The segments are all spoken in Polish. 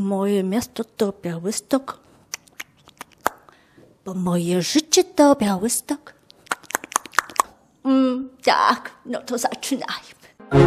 Moje miasto to Białystok, bo moje życie to Białystok. Tak, no to zaczynajmy.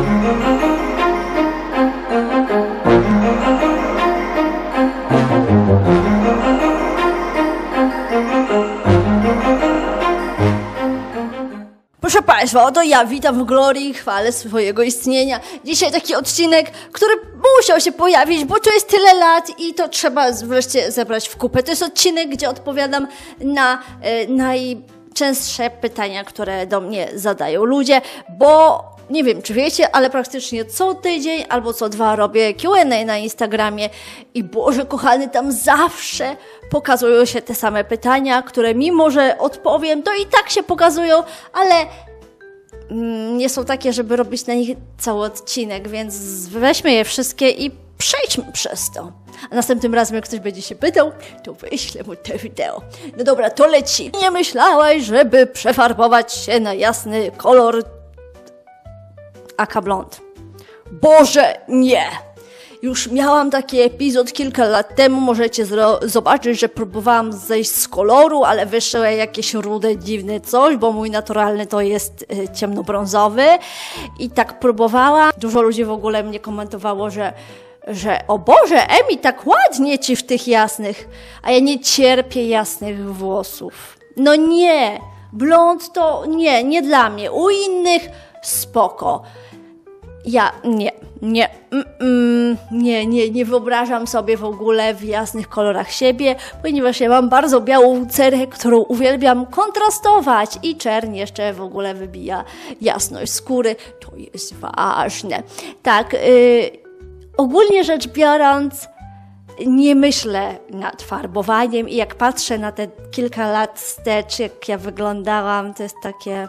Proszę Państwa, oto ja witam w glorii i chwale swojego istnienia. Dzisiaj taki odcinek, który musiał się pojawić, bo to jest tyle lat i to trzeba wreszcie zebrać w kupę. To jest odcinek, gdzie odpowiadam na najczęstsze pytania, które do mnie zadają ludzie, bo nie wiem, czy wiecie, ale praktycznie co tydzień albo co 2 robię Q&A na Instagramie i Boże kochany, tam zawsze pokazują się te same pytania, które mimo, że odpowiem, to i tak się pokazują, ale nie są takie, żeby robić na nich cały odcinek, więc weźmy je wszystkie i przejdźmy przez to. A następnym razem, jak ktoś będzie się pytał, to wyślę mu te wideo. No dobra, to leci. Nie myślałaś, żeby przefarbować się na jasny kolor aka blond? Boże, nie! Już miałam taki epizod kilka lat temu, możecie zobaczyć, że próbowałam zejść z koloru, ale wyszło jakieś rude, dziwne coś, bo mój naturalny to jest ciemnobrązowy i tak próbowałam. Dużo ludzi w ogóle mnie komentowało, że o Boże, Emi, tak ładnie ci w tych jasnych, a ja nie cierpię jasnych włosów. No nie, blond to nie dla mnie, u innych spoko. Ja nie wyobrażam sobie w ogóle w jasnych kolorach siebie, ponieważ ja mam bardzo białą cerę, którą uwielbiam kontrastować i czerń jeszcze w ogóle wybija jasność skóry. To jest ważne. Tak, ogólnie rzecz biorąc, nie myślę nad farbowaniem i jak patrzę na te kilka lat wstecz, jak ja wyglądałam, to jest takie...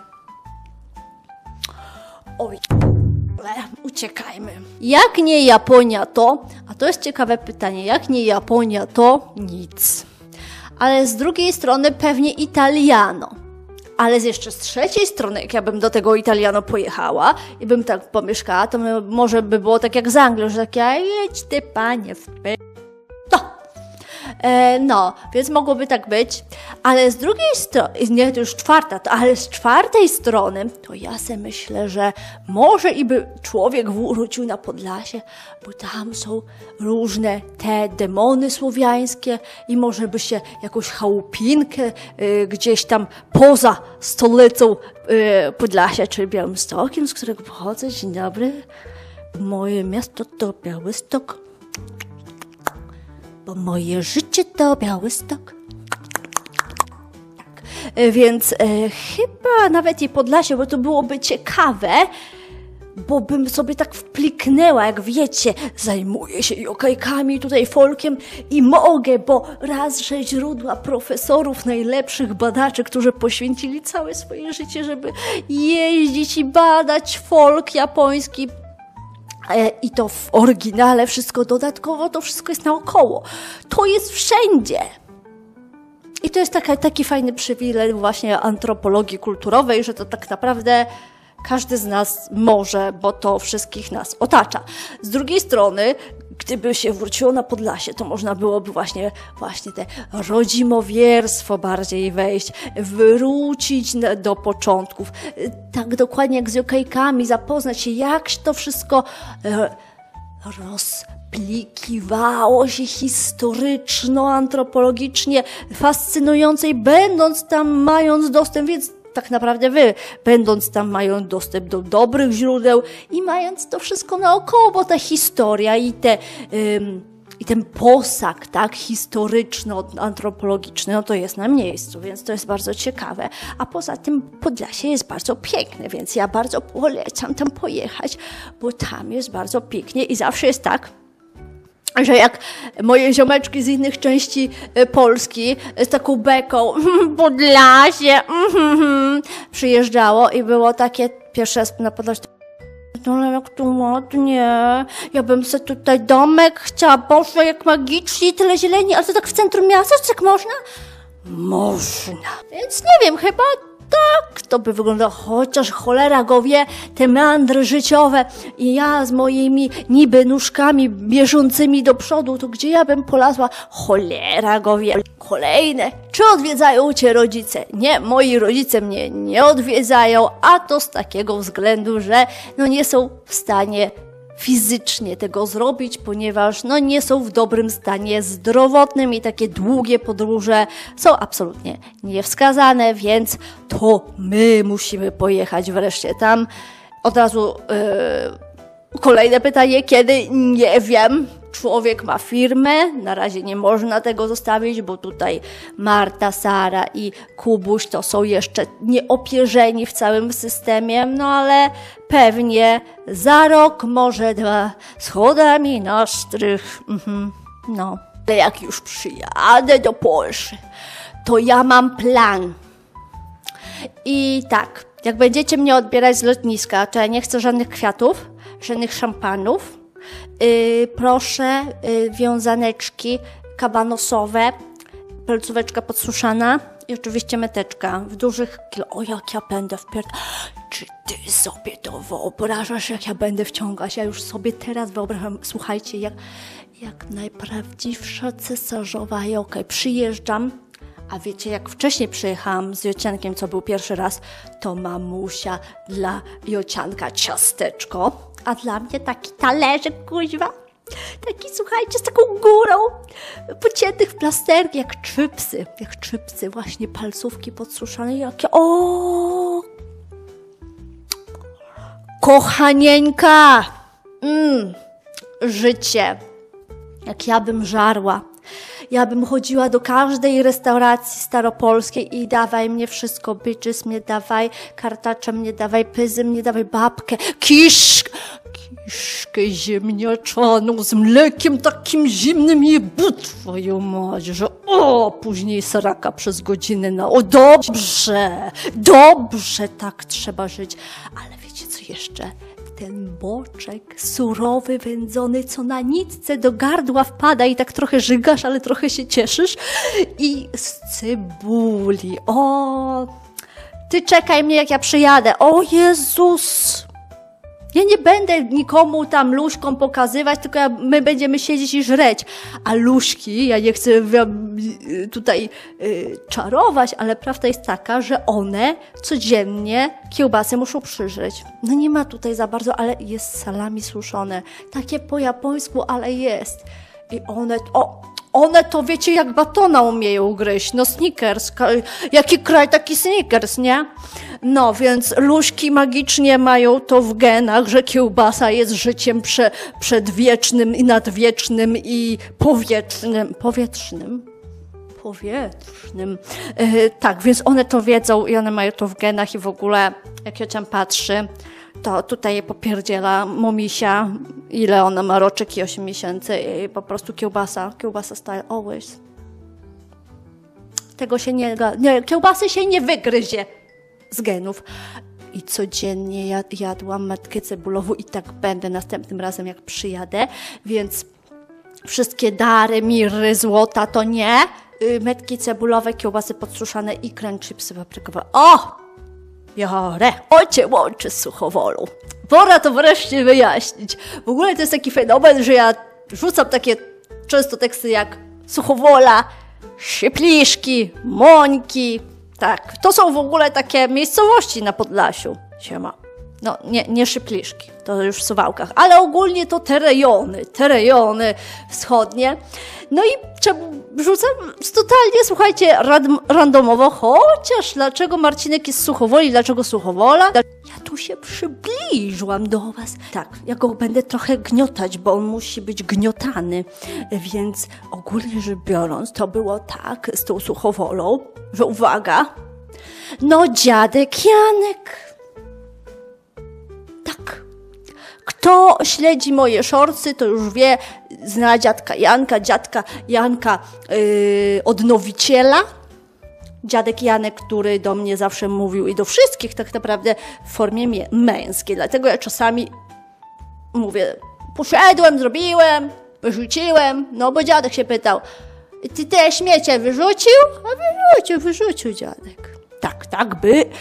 Oj... Uciekajmy. Jak nie Japonia to, a to jest ciekawe pytanie, jak nie Japonia to nic. Ale z drugiej strony pewnie Italiano. Ale jeszcze z trzeciej strony, jak ja bym do tego Italiano pojechała i bym tak pomieszkała, to może by było tak jak z Anglią, że takie, jedź ty panie w no, więc mogłoby tak być, ale z drugiej strony, nie, to już czwarta, ale z czwartej strony, to ja sobie myślę, że może i by człowiek wrócił na Podlasie, bo tam są różne te demony słowiańskie i może by się jakąś chałupinkę gdzieś tam poza stolicą Podlasia, czyli Białymstokiem, z którego pochodzę. Dzień dobry. Moje miasto to Białystok. Bo moje życie to Białystok. Tak. Więc chyba nawet i Podlasie, bo to byłoby ciekawe, bo bym sobie tak wpliknęła, jak wiecie, zajmuję się jokajkami, tutaj folkiem i mogę, bo raz, że źródła profesorów, najlepszych badaczy, którzy poświęcili całe swoje życie, żeby jeździć i badać folk japoński, i to w oryginale wszystko dodatkowo, to wszystko jest naokoło. To jest wszędzie. I to jest taki fajny przywilej właśnie antropologii kulturowej, że to tak naprawdę każdy z nas może, bo to wszystkich nas otacza. Z drugiej strony, gdyby się wróciło na Podlasie, to można byłoby właśnie te rodzimowierstwo bardziej wejść, wrócić do początków, tak dokładnie jak z jokajkami, zapoznać się, jak to wszystko rozplikiwało się historyczno-antropologicznie, fascynującej, będąc tam, mając dostęp, więc tak naprawdę wy, będąc tam, mają dostęp do dobrych źródeł i mając to wszystko naokoło, bo ta historia i ten posag, tak, historyczno-antropologiczny, no to jest na miejscu, więc to jest bardzo ciekawe. A poza tym Podlasie jest bardzo piękne, więc ja bardzo polecam tam pojechać, bo tam jest bardzo pięknie i zawsze jest tak, że jak moje ziomeczki z innych części Polski z taką beką Podlasie przyjeżdżało i było takie pierwszy raz na Podlasie. No ale jak tu ładnie, ja bym sobie tutaj domek chciała, Boże, jak magicznie, tyle zieleni, ale to tak w centrum miasta, czy tak można? Można. Więc nie wiem, chyba tak to by wyglądało, chociaż cholera go wie, te meandry życiowe i ja z moimi niby nóżkami bieżącymi do przodu, to gdzie ja bym polazła? Cholera go wie. Kolejne. Czy odwiedzają cię rodzice? Nie, moi rodzice mnie nie odwiedzają, a to z takiego względu, że nie są w stanie fizycznie tego zrobić, ponieważ nie są w dobrym stanie zdrowotnym i takie długie podróże są absolutnie niewskazane, więc to my musimy pojechać wreszcie tam. Od razu kolejne pytanie, kiedy? Nie wiem. Człowiek ma firmę, na razie nie można tego zostawić, bo tutaj Marta, Sara i Kubuś to są jeszcze nieopierzeni w całym systemie, ale pewnie za rok, może 2, schodami na strych. Ale jak już przyjadę do Polski, to ja mam plan. I tak, jak będziecie mnie odbierać z lotniska, to ja nie chcę żadnych kwiatów, żadnych szampanów. Proszę, wiązaneczki kabanosowe, palcóweczka podsuszana i oczywiście meteczka w dużych O, jak ja będę Czy ty sobie to wyobrażasz, jak ja będę wciągać? Ja już sobie teraz wyobrażam, słuchajcie, jak najprawdziwsza cesarzowa i przyjeżdżam. A wiecie, jak wcześniej przyjechałam z Jociankiem, co był pierwszy raz, to mamusia dla Jocianka ciasteczko, a dla mnie taki talerzyk, kuźwa. Taki, słuchajcie, z taką górą pociętych w plasterki, jak chipsy, właśnie palcówki podsuszone, jakie, kochanieńka, życie, jak ja bym żarła. Ja bym chodziła do każdej restauracji staropolskiej i dawaj mnie wszystko, bitches mnie dawaj, kartacze mnie dawaj, pyzy mnie dawaj, babkę, kiszkę ziemniaczaną z mlekiem takim zimnym jebu twoją mać, że później saraka przez godzinę dobrze, tak trzeba żyć. Ale wiecie co jeszcze? Ten boczek surowy, wędzony, co na nitce do gardła wpada i tak trochę żygasz, ale trochę się cieszysz. I z cebuli. Ty czekaj mnie, jak ja przyjadę. O Jezus! Ja nie będę nikomu tam luśkom pokazywać, tylko my będziemy siedzieć i żreć. A luśki, ja nie chcę tutaj czarować, ale prawda jest taka, że one codziennie kiełbasę muszą przyżreć. Nie ma tutaj za bardzo, ale jest salami suszone. Takie po japońsku, ale jest. I one to wiecie, jak batona umieją gryźć. Snickers. Jaki kraj, taki Snickers, nie? Więc luśki magicznie mają to w genach, że kiełbasa jest życiem przedwiecznym i nadwiecznym i powietrznym. Tak, więc one to wiedzą i one mają to w genach i w ogóle, jak Jocian patrzy, to tutaj popierdziela momisia, ile ona ma roczek i 8 miesięcy i po prostu kiełbasa style always. Tego się kiełbasy się nie wygryzie z genów. I codziennie jadłam metkę cebulową i tak będę następnym razem, jak przyjadę, więc wszystkie dary, mirry, złota to nie. Metki cebulowe, kiełbasy podsuszane i crunch chipsy paprykowe. Biorę. Cię łączy z Suchowolą. Pora to wreszcie wyjaśnić. W ogóle to jest taki fenomen, że ja rzucam takie często teksty jak Suchowola, Szypliszki, Mońki. Tak, to są w ogóle takie miejscowości na Podlasiu. Siema. Nie Szypliszki, to już w Suwałkach, ale ogólnie to te rejony wschodnie. I czemu wrzucam totalnie, słuchajcie, randomowo, chociaż dlaczego Marcinek jest z Suchowoli, dlaczego Suchowola? Ja tu się przybliżyłam do was. Tak, ja go będę trochę gniotać, bo on musi być gniotany, więc ogólnie rzecz biorąc, to było tak z tą Suchowolą, że uwaga, dziadek Janek. Tak. Kto śledzi moje shortsy, to już wie, zna dziadka Janka odnowiciela. Dziadek Janek, który do mnie zawsze mówił i do wszystkich tak naprawdę w formie męskiej. Dlatego ja czasami mówię, poszedłem, zrobiłem, wyrzuciłem, bo dziadek się pytał, ty te śmiecie wyrzucił? A wyrzucił dziadek. Tak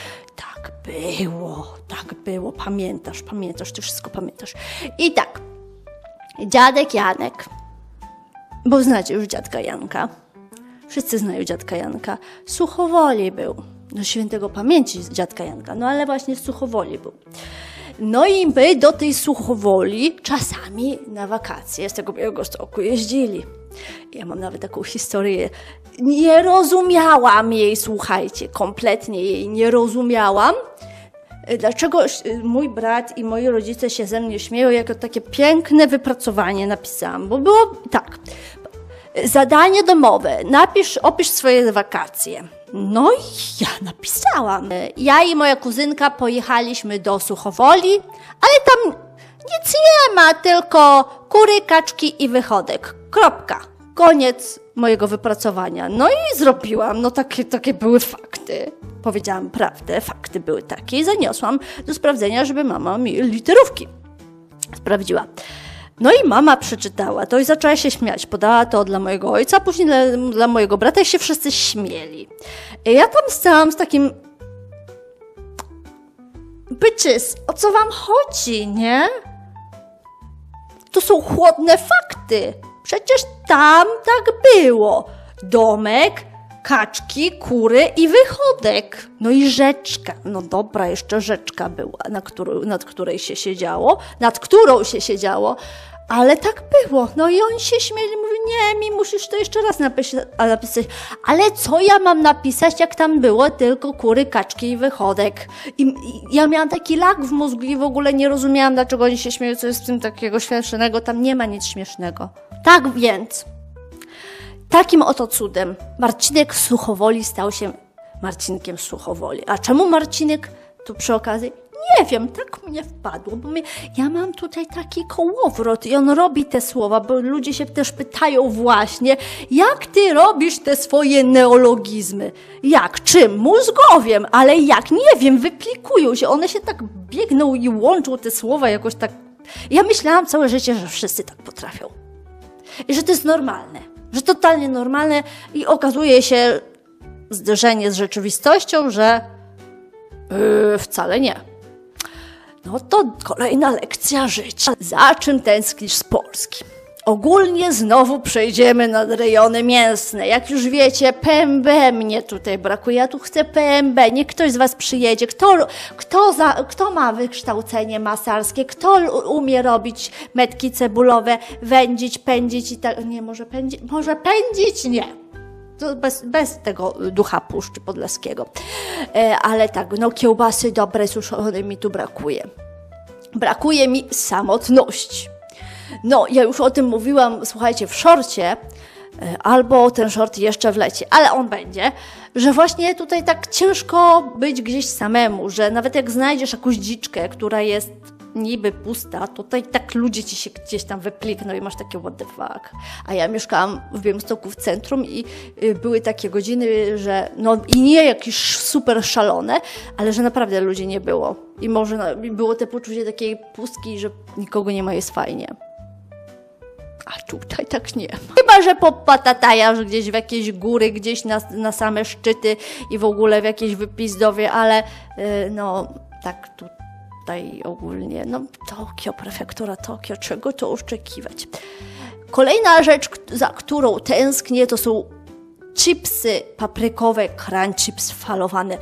było, pamiętasz, ty wszystko pamiętasz. I tak, dziadek Janek, bo znacie już dziadka Janka, wszyscy znają dziadka Janka, z Suchowoli był, do świętego pamięci dziadka Janka, no ale właśnie z Suchowoli był. No i my do tej Suchowoli czasami na wakacje z tego Białegostoku jeździli. Ja mam nawet taką historię. Nie rozumiałam jej, słuchajcie, kompletnie jej nie rozumiałam. Dlaczego mój brat i moi rodzice się ze mnie śmieją, jako takie piękne wypracowanie napisałam, bo było tak. Zadanie domowe, opisz swoje wakacje. No i ja napisałam. Ja i moja kuzynka pojechaliśmy do Suchowoli, ale tam nic nie ma, tylko kury, kaczki i wychodek. Kropka. Koniec mojego wypracowania. No i zrobiłam, no takie były fakty. Powiedziałam prawdę, fakty były takie i zaniosłam do sprawdzenia, żeby mama mi literówki sprawdziła. No i mama przeczytała to i zaczęła się śmiać. Podała to dla mojego ojca, a później dla mojego brata i się wszyscy śmieli. I ja tam stałam z takim... Bitches, o co wam chodzi, nie? To są chłodne fakty. Przecież tam tak było. Domek, kaczki, kury i wychodek. No i rzeczka. No dobra, jeszcze rzeczka była, nad którą się siedziało. Ale tak było. No i oni się śmieli, mówią, nie, mi musisz to jeszcze raz napisać. Ale co ja mam napisać, jak tam było tylko kury, kaczki i wychodek? I ja miałam taki lag w mózgu i w ogóle nie rozumiałam, dlaczego oni się śmieją, co jest w tym takiego śmiesznego. Tam nie ma nic śmiesznego. Tak więc, takim oto cudem Marcinek z Suchowoli stał się Marcinkiem z Suchowoli. A czemu Marcinek? Tu przy okazji, nie wiem, tak mnie wpadło, bo ja mam tutaj taki kołowrot i on robi te słowa, bo ludzie się też pytają właśnie, jak ty robisz te swoje neologizmy? Jak? Czym? Mózgowiem, ale jak? Nie wiem, wyplikują się, one się tak biegną i łączą te słowa jakoś tak. Ja myślałam całe życie, że wszyscy tak potrafią. I że to jest normalne, że totalnie normalne i okazuje się zderzenie z rzeczywistością, że wcale nie. No to kolejna lekcja życia. Za czym tęsknisz z Polski? Ogólnie znowu przejdziemy nad rejony mięsne. Jak już wiecie, PMB mnie tutaj brakuje. Ja tu chcę PMB. Niech ktoś z was przyjedzie. Kto ma wykształcenie masarskie? Kto umie robić metki cebulowe, wędzić, pędzić i tak? Nie, może pędzić? Nie. To bez tego ducha Puszczy Podlaskiego. Ale tak, no kiełbasy dobre, suszone mi tu brakuje. Brakuje mi samotności. No, ja już o tym mówiłam, słuchajcie, w szorcie, albo ten short jeszcze wleci, ale on będzie, że właśnie tutaj tak ciężko być gdzieś samemu, że nawet jak znajdziesz jakąś dziczkę, która jest niby pusta, to tak ludzie ci się gdzieś tam wyplikną i masz takie what the fuck. A ja mieszkałam w Białymstoku w centrum i były takie godziny, że no i nie jakieś super szalone, ale że naprawdę ludzi nie było. I może było to poczucie takiej pustki, że nikogo nie ma, jest fajnie. A tutaj tak nie ma. Chyba że popatatajasz gdzieś w jakieś góry, gdzieś na same szczyty i w ogóle w jakieś wypizdowie, ale no tak tutaj ogólnie, no Tokio, prefektura Tokio, czego to oczekiwać. Kolejna rzecz, za którą tęsknię, to są chipsy paprykowe, crunch chips falowane.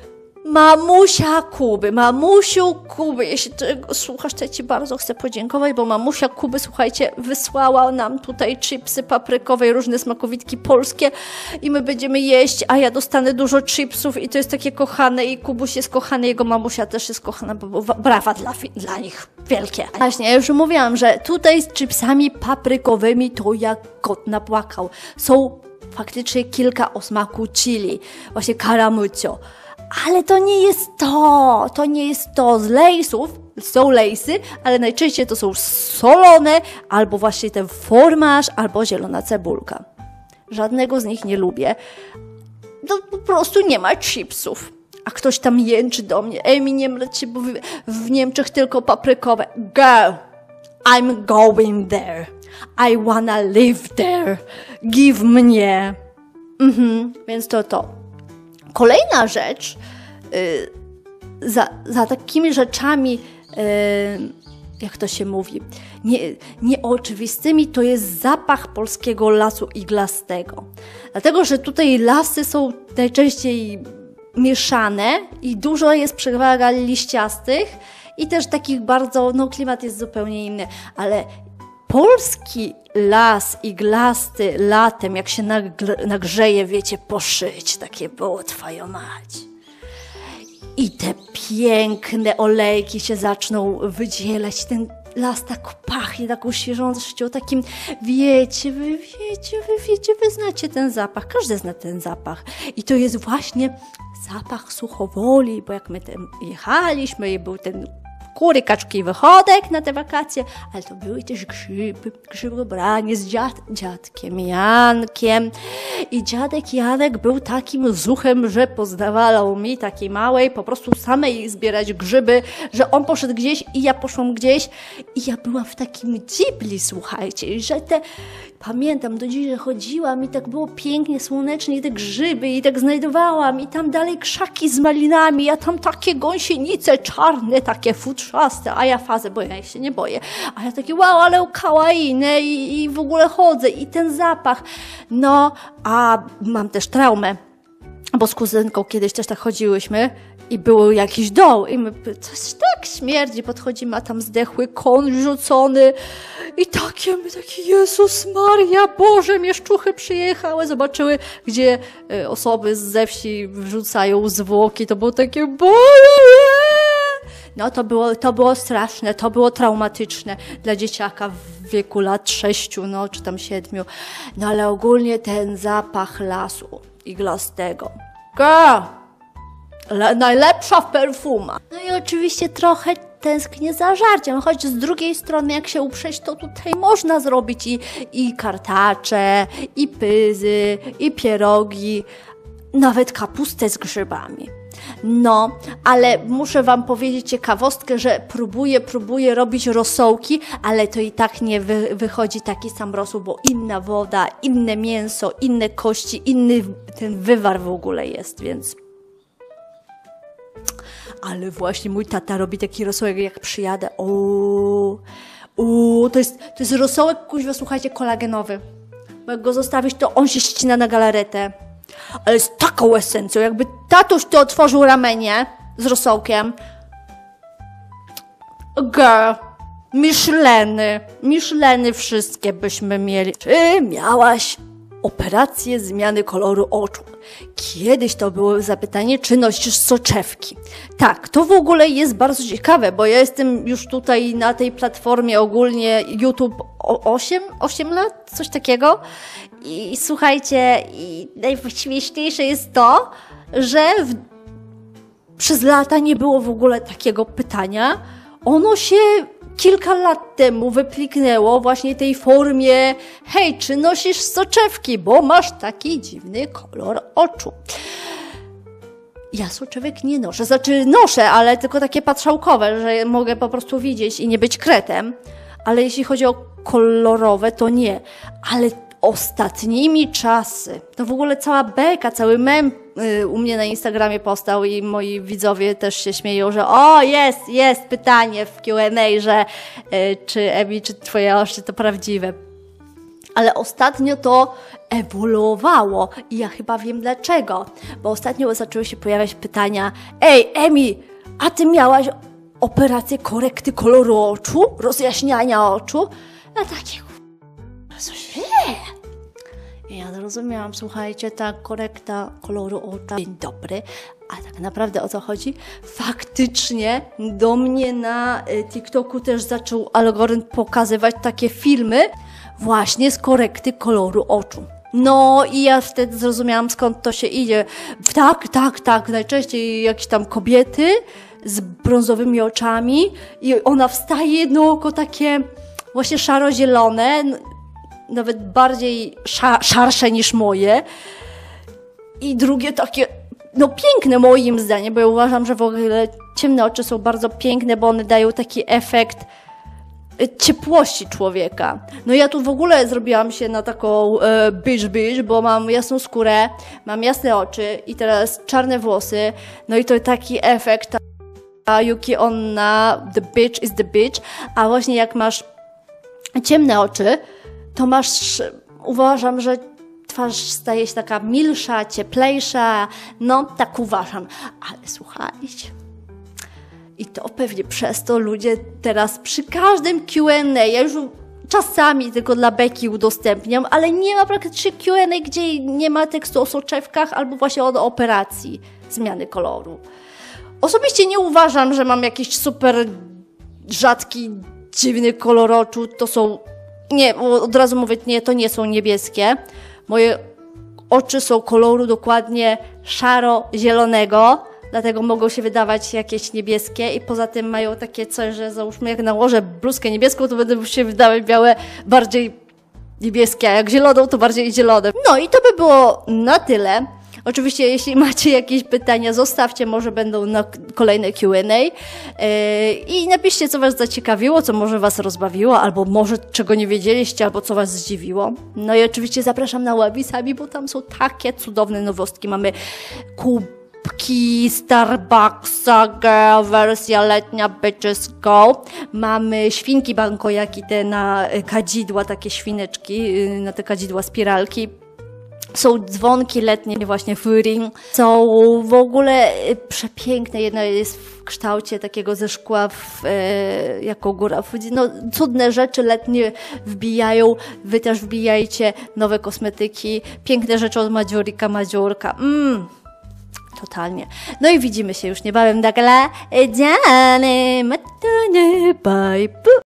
Mamusiu Kuby, jeśli tego słuchasz, to ja ci bardzo chcę podziękować, bo mamusia Kuby, słuchajcie, wysłała nam tutaj chipsy paprykowe i różne smakowitki polskie i my będziemy jeść, a ja dostanę dużo chipsów i to jest takie kochane i Kubuś jest kochany, jego mamusia też jest kochana, bo brawa dla nich, wielkie. Właśnie, ja już mówiłam, że tutaj z chipsami paprykowymi to jak kot napłakał. Są faktycznie kilka o smaku chili, właśnie caramuccio. Ale to nie jest to. Z lejsów są lejsy, ale najczęściej to są solone, albo właśnie ten formaż, albo zielona cebulka. Żadnego z nich nie lubię. No po prostu nie ma chipsów. A ktoś tam jęczy do mnie, Emi, nie mleć się, bo w Niemczech tylko paprykowe. Girl, I'm going there. I wanna live there. Give mnie. Więc to. Kolejna rzecz, za takimi rzeczami, jak to się mówi, nieoczywistymi, to jest zapach polskiego lasu iglastego. Dlatego, że tutaj lasy są najczęściej mieszane i dużo jest przewaga liściastych i też takich bardzo, klimat jest zupełnie inny, ale polski las iglasty latem, jak się nagrzeje, wiecie, poszyć, takie było twoją mać. I te piękne olejki się zaczną wydzielać, ten las tak pachnie taką świeżością, takim, wiecie, wy znacie ten zapach, każdy zna ten zapach. I to jest właśnie zapach Suchowoli, bo jak my tam jechaliśmy i był ten kury, kaczki, wychodek na te wakacje, ale to były też grzybobranie z dziadkiem Jankiem. I dziadek Janek był takim zuchem, że pozdawalał mi, takiej małej, po prostu samej zbierać grzyby, że on poszedł gdzieś i ja poszłam gdzieś i ja byłam w takim dzibli, słuchajcie, że pamiętam do dziś, że chodziłam i tak było pięknie, słonecznie i te grzyby i tak znajdowałam i tam dalej krzaki z malinami, a tam takie gąsienice czarne, takie futrzaste, a ja fazę, bo ja się nie boję, a ja takie wow, ale kawaijne i w ogóle chodzę i ten zapach. No, a mam też traumę, bo z kuzynką kiedyś też tak chodziłyśmy i był jakiś doł i my coś tak śmierdzi, podchodzimy, a tam zdechły koń rzucony i takie Jezus Maria, Boże, mieszczuchy przyjechały, zobaczyły, gdzie osoby ze wsi wrzucają zwłoki, to było takie no to było straszne, to było traumatyczne dla dzieciaka w wieku lat 6, czy tam 7, no ale ogólnie ten zapach lasu iglastego. Najlepsza w perfumach. No i oczywiście trochę tęsknię za żarciem, choć z drugiej strony jak się uprzeć, to tutaj można zrobić i kartacze, i pyzy, i pierogi, nawet kapustę z grzybami. No, ale muszę wam powiedzieć ciekawostkę, że próbuję robić rosołki, ale to i tak nie wychodzi taki sam rosół, bo inna woda, inne mięso, inne kości, inny ten wywar w ogóle jest, więc... Ale właśnie mój tata robi taki rosołek, jak przyjadę. To jest rosołek, kuźwa, słuchajcie, kolagenowy. Bo jak go zostawisz, to on się ścina na galaretę. Ale z taką esencją, jakby tatuś tu otworzył ramienie z rosołkiem. Girl, Micheliny wszystkie byśmy mieli. Czy miałaś operację zmiany koloru oczu? Kiedyś to było zapytanie, czy nosisz soczewki. Tak, to w ogóle jest bardzo ciekawe, bo ja jestem już tutaj na tej platformie ogólnie YouTube 8 lat, coś takiego. I słuchajcie, i najśmieszniejsze jest to, że przez lata nie było w ogóle takiego pytania. Ono się kilka lat temu wypliknęło właśnie tej formie: hej, czy nosisz soczewki, bo masz taki dziwny kolor oczu. Ja soczewek nie noszę, noszę, ale tylko takie patrzałkowe, że mogę po prostu widzieć i nie być kretem, ale jeśli chodzi o kolorowe, to nie. Ale ostatnimi czasy, to w ogóle cała beka, cały mem u mnie na Instagramie powstał i moi widzowie też się śmieją, że jest pytanie w Q&A, że czy Emi, czy twoje oczy to prawdziwe. Ale ostatnio to ewoluowało i ja chyba wiem dlaczego. Bo ostatnio zaczęły się pojawiać pytania: ej, Emi, a ty miałaś operację korekty koloru oczu? Rozjaśniania oczu? Ja takie... Ja zrozumiałam, słuchajcie, ta korekta koloru oczu. Dzień dobry. A tak naprawdę o co chodzi? Faktycznie do mnie na TikToku też zaczął algorytm pokazywać takie filmy właśnie z korekty koloru oczu. No i ja wtedy zrozumiałam, skąd to się idzie. Tak, najczęściej jakieś tam kobiety z brązowymi oczami i ona wstaje, jedno oko takie właśnie szaro-zielone, nawet bardziej szarsze niż moje i drugie takie, piękne moim zdaniem, bo ja uważam, że w ogóle ciemne oczy są bardzo piękne, bo one dają taki efekt ciepłości człowieka. No ja tu w ogóle zrobiłam się na taką bitch, bo mam jasną skórę, mam jasne oczy i teraz czarne włosy, no i to taki efekt, ta Yuki Onna, the bitch is the bitch, a właśnie jak masz ciemne oczy, to masz, uważam, że twarz staje się taka milsza, cieplejsza, no tak uważam, ale słuchajcie, i to pewnie przez to ludzie teraz przy każdym Q&A, ja już czasami tylko dla beki udostępniam, ale nie ma praktycznie Q&A, gdzie nie ma tekstu o soczewkach albo właśnie o operacji zmiany koloru. Osobiście nie uważam, że mam jakiś super rzadki, dziwny kolor oczu. To są... Nie, od razu mówię, nie, to nie są niebieskie. Moje oczy są koloru dokładnie szaro-zielonego, dlatego mogą się wydawać jakieś niebieskie i poza tym mają takie coś, że załóżmy jak nałożę bluzkę niebieską, to będą się wydawać białe bardziej niebieskie, a jak zieloną, to bardziej zielone. No i to by było na tyle. Oczywiście, jeśli macie jakieś pytania, zostawcie, może będą na kolejne Q&A i napiszcie, co was zaciekawiło, co może was rozbawiło, albo może czego nie wiedzieliście, albo co was zdziwiło. No i oczywiście zapraszam na Wabi-Sabi, bo tam są takie cudowne nowostki. Mamy kubki Starbucksa, girl, wersja letnia, bitches go. Mamy świnki bankojaki, te na kadzidła, takie świneczki, na te kadzidła spiralki. Są dzwonki letnie, właśnie Furing. Są w ogóle przepiękne. Jedno jest w kształcie takiego ze szkła jako góra Fuji. No, cudne rzeczy letnie wbijają. Wy też wbijajcie nowe kosmetyki. Piękne rzeczy od Madziurka. Totalnie. No i widzimy się już niebawem. Dakle, dziany, matane, bye.